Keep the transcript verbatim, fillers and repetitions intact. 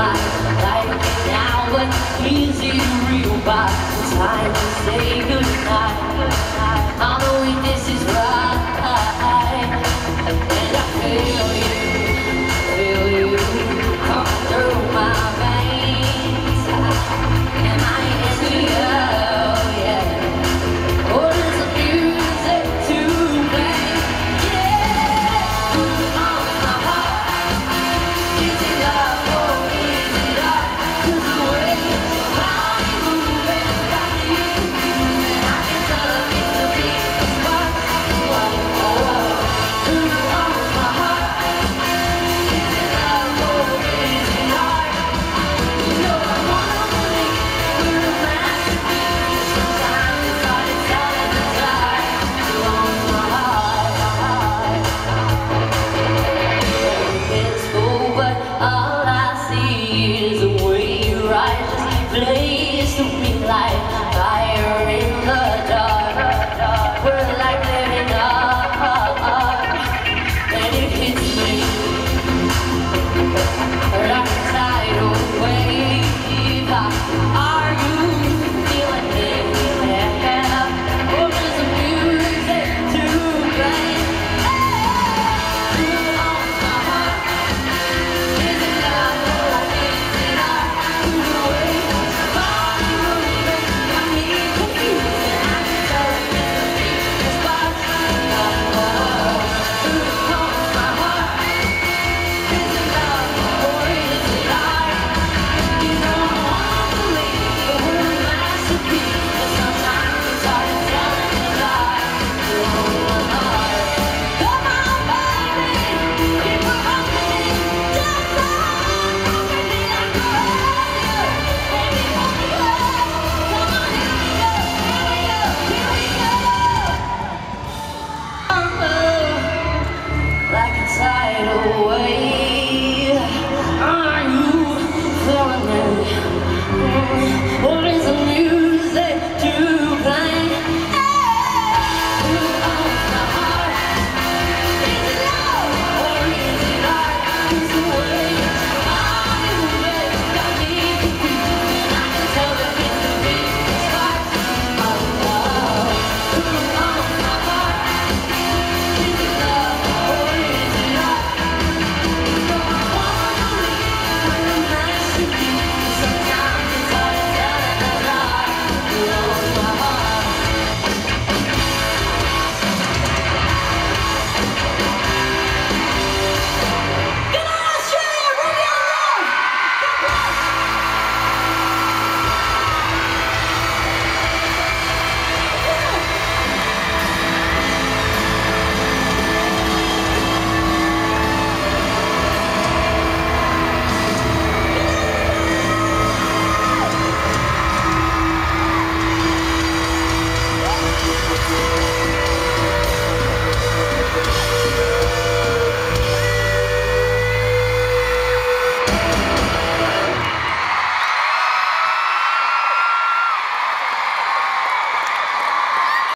my life now, but is it real by the time we say goodnight? I know if this is right, and I feel you, feel you come through my veins, and I ask you, yeah, what is the music to play? Yeah, on my heart, is it love or is it art? 'Cause the way how you move and got you, and I can tell it's a big spark. Whoa, whoa, whoa. Ooh, on my heart, is it love or is it art? You know I wanna believe we're a masterpiece. Sometimes it's hard to tell in the dark. So on my heart, it's full, but I